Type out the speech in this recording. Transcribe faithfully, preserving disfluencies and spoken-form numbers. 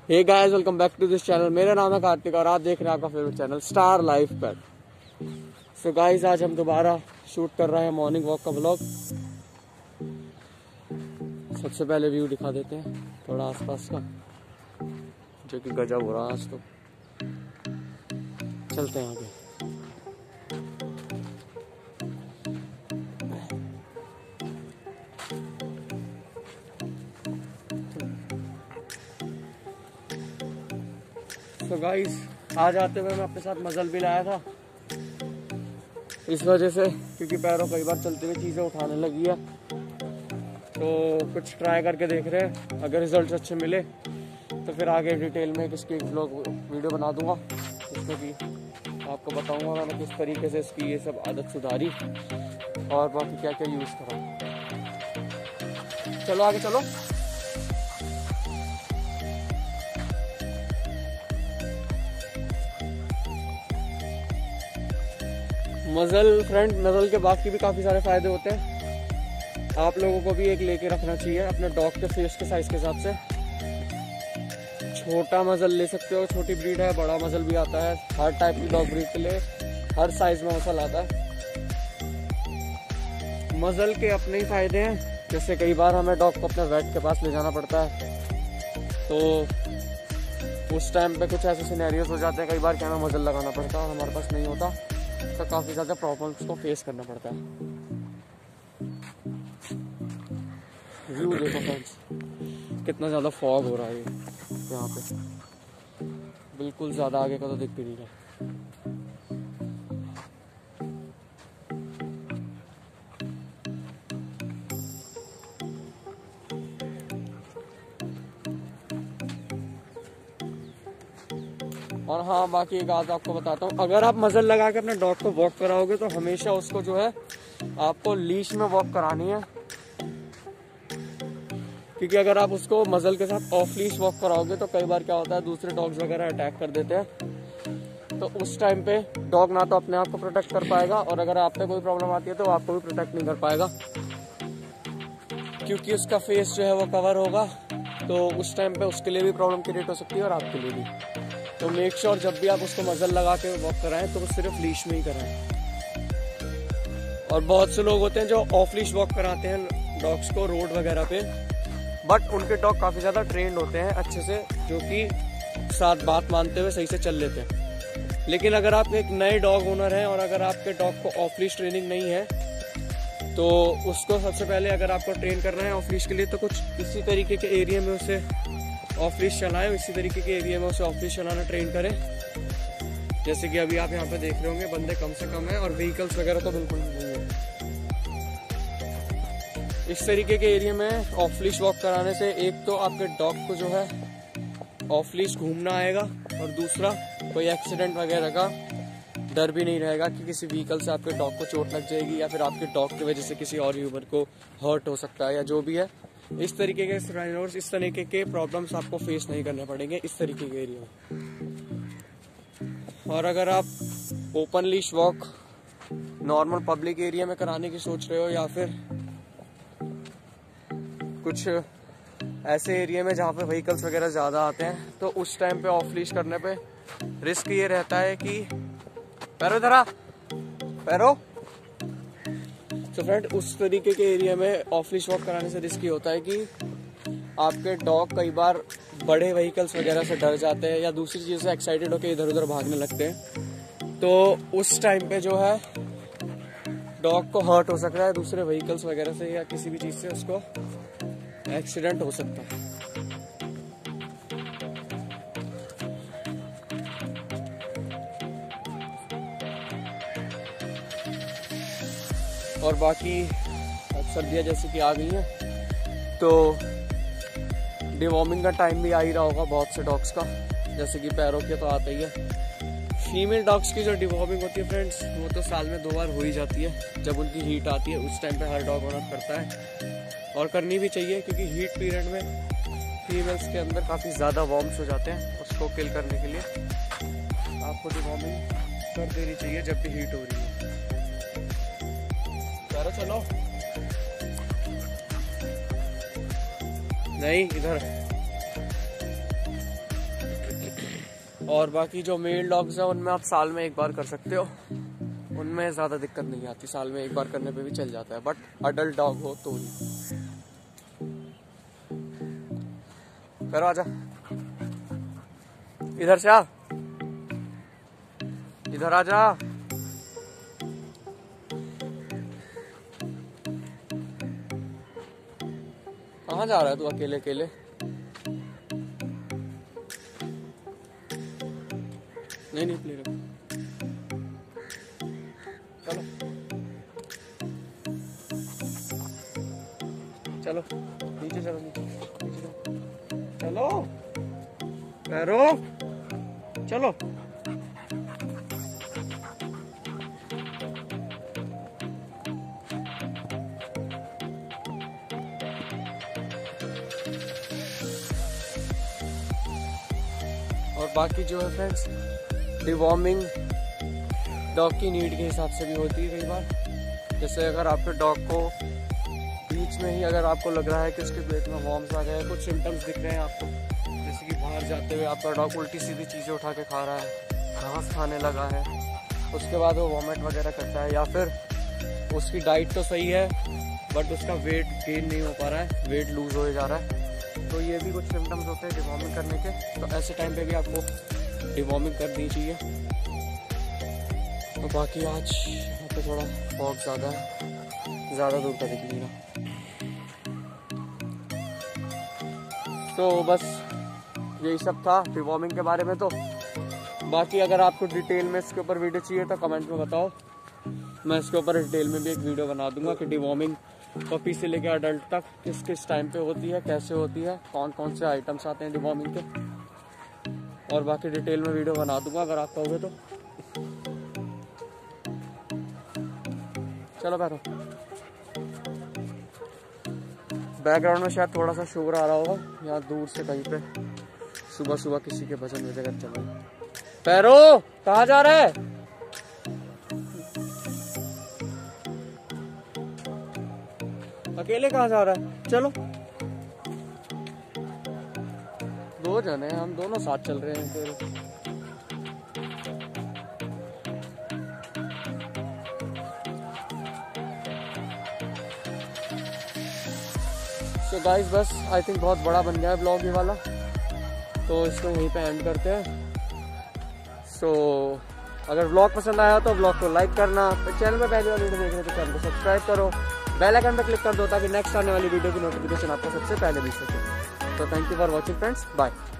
Hey guys, welcome back to this channel. मेरा नाम है कार्तिक और आप देख रहे हैं आपका favourite channel Star Life Pet. So guys, आज हम दोबारा शूट कर रहे हैं मॉर्निंग वॉक का व्लॉग। सबसे पहले व्यू दिखा देते हैं थोड़ा आसपास का, जो कि गजब हो रहा है आज तो। चलते हैं आगे। तो गाइस, आज आते हुए मैं अपने साथ मजल भी लाया था, इस वजह से क्योंकि पैरों कई बार चलते हुए चीज़ें उठाने लगी है, तो कुछ ट्राई करके देख रहे हैं। अगर रिजल्ट अच्छे मिले तो फिर आगे डिटेल में इसकी एक व्लॉग वीडियो बना दूंगा, जिसमें कि आपको बताऊंगा मैंने किस तरीके से इसकी ये सब आदत सुधारी और बाकी क्या क्या यूज़ करा। चलो आगे चलो। मजल फ्रेंड, मजल के बाकी भी काफ़ी सारे फ़ायदे होते हैं। आप लोगों को भी एक लेके रखना चाहिए अपने डॉग के फेस के साइज़ के हिसाब से। छोटा मजल ले सकते हो, छोटी ब्रीड है, बड़ा मजल भी आता है। हर टाइप की डॉग ब्रीड के लिए हर साइज़ में मसल आता है। मजल के अपने ही फ़ायदे हैं, जैसे कई बार हमें डॉग को अपने वेट के पास ले जाना पड़ता है, तो उस टाइम पे कुछ ऐसे सिनेरियोज हो जाते हैं कई बार कि हमें मजल लगाना पड़ता है और हमारे पास नहीं होता, तो काफ़ी ज़्यादा प्रॉब्लम्स को फेस करना पड़ता है। व्यू देखो फ्रेंड्स, कितना ज़्यादा फॉग हो रहा है यहाँ पे, बिल्कुल ज़्यादा आगे का तो दिख भी नहीं रहा। और हाँ, बाकी एक बात आपको बताता हूँ, अगर आप मजल लगा के अपने डॉग को वॉक कराओगे तो हमेशा उसको जो है आपको लीश में वॉक करानी है, क्योंकि अगर आप उसको मजल के साथ ऑफ लीश वॉक कराओगे तो कई बार क्या होता है, दूसरे डॉग्स वगैरह अटैक कर देते हैं, तो उस टाइम पे डॉग ना तो अपने आप को प्रोटेक्ट कर पाएगा, और अगर आप पे कोई प्रॉब्लम आती है तो आपको भी प्रोटेक्ट नहीं कर पाएगा, क्योंकि उसका फेस जो है वो कवर होगा, तो उस टाइम पे उसके लिए भी प्रॉब्लम क्रिएट हो सकती है और आपके लिए भी। तो मेक श्योर जब भी आप उसको मजल लगा के वॉक कराएं तो वो सिर्फ लीश में ही कराएं। और बहुत से लोग होते हैं जो ऑफ लीश वॉक कराते हैं डॉग्स को रोड वगैरह पे, बट उनके डॉग काफ़ी ज़्यादा ट्रेंड होते हैं अच्छे से, जो कि साथ बात मानते हुए सही से चल लेते हैं। लेकिन अगर आप एक नए डॉग ओनर हैं और अगर आपके डॉग को ऑफ लीश ट्रेनिंग नहीं है, तो उसको सबसे पहले अगर आपको ट्रेन करना है ऑफ लीश के लिए, तो कुछ इसी तरीके के एरिया में उसे ऑफ लीश चलाएं, इसी तरीके के एरिया में उसे ऑफ लीश चलाना ट्रेन करें। जैसे कि अभी आप यहाँ पे देख रहे होंगे, बंदे कम से कम है और व्हीकल्स वगैरह तो बिल्कुल नहीं है। इस तरीके के एरिया में ऑफ लीश वॉक कराने से एक तो आपके डॉग को जो है ऑफ लीश घूमना आएगा, और दूसरा कोई एक्सीडेंट वगैरह का डर भी नहीं रहेगा कि किसी व्हीकल से आपके डॉग को चोट लग जाएगी, या फिर आपके डॉग की वजह से किसी और ह्यूमन को हर्ट हो सकता है, या जो भी है। इस तरीके के सिनेरियोस, इस तरीके के प्रॉब्लम्स आपको फेस नहीं करने पड़ेंगे इस तरीके के एरिया में। और अगर आप open leash walk normal public area में कराने की सोच रहे हो, या फिर कुछ ऐसे एरिया में जहाँ पे व्हीकल्स वगैरह ज़्यादा आते हैं, तो उस टाइम पे ऑफ लीश करने पे रिस्क ये रहता है कि पैरो धरा पैरो तो फ्रेंड, उस तरीके के एरिया में ऑफ लीश वॉक कराने से रिस्क ये होता है कि आपके डॉग कई बार बड़े व्हीकल्स वगैरह से डर जाते हैं या दूसरी चीज़ से एक्साइटेड होकर इधर उधर भागने लगते हैं, तो उस टाइम पे जो है डॉग को हर्ट हो सकता है दूसरे व्हीकल्स वगैरह से, या किसी भी चीज़ से उसको एक्सीडेंट हो सकता है। और बाकी अब सर्दियाँ जैसे कि आ गई हैं, तो डिवॉर्मिंग का टाइम भी आ ही रहा होगा बहुत से डॉग्स का, जैसे कि पैरों के तो आता ही है। फीमेल डॉग्स की जो डिवॉर्मिंग होती है फ्रेंड्स, वो तो साल में दो बार हो ही जाती है। जब उनकी हीट आती है उस टाइम पे हर डॉग ओनर करता है, और करनी भी चाहिए, क्योंकि हीट पीरियड में फीमेल्स के अंदर काफ़ी ज़्यादा वॉर्म्स हो जाते हैं। उसको किल करने के लिए आपको डिवॉर्मिंग कर देनी चाहिए जब भी हीट हो रही है। चलो चलो, नहीं इधर और बाकी जो मेल डॉग्स है उनमें आप साल में एक बार कर सकते हो, उनमें ज़्यादा दिक्कत नहीं आती, साल में एक बार करने पे भी चल जाता है, बट अडल्ट डॉग हो तो ही। करो आजा, इधर से आ, इधर आजा। कहाँ जा रहा है तू अकेले अकेले? नहीं नहीं प्ले रख, चलो चलो नीचे चलो, नीचे नीचे चलो, पैरो चलो। और बाकी जो है फ्रेंड्स, डिवॉर्मिंग डॉग की नीड के हिसाब से भी होती है कई बार। जैसे अगर आपके डॉग को बीच में ही अगर आपको लग रहा है कि उसके पेट में वॉर्म्स आ गए, कुछ सिम्टम्स दिख रहे हैं आपको, जैसे कि बाहर जाते हुए आपका डॉग उल्टी सीधी चीज़ें उठा के खा रहा है, घास खाने लगा है, उसके बाद वो वॉमिट वगैरह करता है, या फिर उसकी डाइट तो सही है बट उसका वेट गेन नहीं हो पा रहा है, वेट लूज हो जा रहा है, तो ये भी कुछ सिम्टम्स होते हैं डिवॉर्मिंग करने के। तो ऐसे टाइम पे भी आपको डिवॉर्मिंग करनी चाहिए। और बाकी आज यहाँ पे थोड़ा फॉग ज़्यादा है, ज़्यादा दूर का दिख नहीं रहा। तो बस यही सब था डिवॉर्मिंग के बारे में। तो बाकी अगर आपको डिटेल में इसके ऊपर वीडियो चाहिए तो कमेंट में बताओ, मैं इसके ऊपर डिटेल में भी एक वीडियो बना दूंगा कि डिवॉर्मिंग पपी से लेकर अडल्ट तक किस किस टाइम पे होती है, कैसे होती है, कौन कौन से आइटम्स आते हैं डिवॉर्मिंग के, और बाकी डिटेल में वीडियो बना दूंगा अगर आप कहोगे तो। चलो बैठो, बैकग्राउंड में शायद थोड़ा सा शोर आ रहा होगा, यहाँ दूर से कहीं पे सुबह सुबह किसी के भजन वजन चल रहे हैं। पैरो कहाँ जा रहा है? अकेले कहाँ जा रहा है? चलो, दो जने हम दोनों साथ चल रहे हैं फिर। सो गाइस, बस आई थिंक बहुत बड़ा बन गया है ब्लॉग ये वाला, तो इसको यहीं पे एंड करते हैं। सो so, अगर ब्लॉग पसंद आया तो ब्लॉग को लाइक करना, तो चैनल पे पहली बार वीडियो देख रहे हो तो चैनल को सब्सक्राइब करो, बेल आइकन पर क्लिक कर दो ताकि नेक्स्ट आने वाली वीडियो की नोटिफिकेशन आपको सबसे पहले मिल सके। तो thank you for watching friends, bye.